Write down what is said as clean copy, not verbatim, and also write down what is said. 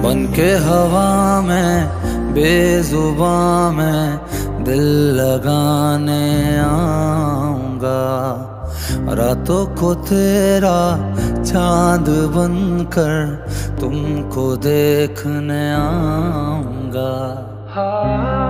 बन के हवा में बेजुबां में दिल लगाने आऊंगा। रातों को तेरा चांद बनकर तुमको देखने आऊंगा।